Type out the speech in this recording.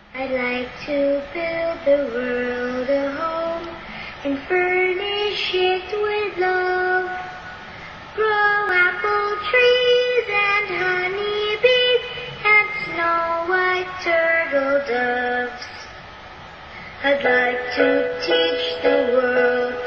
I'd like to build the world a home and furnish it with love. Grow apple trees and honey bees and snow-white turtle doves. I'd like to teach the world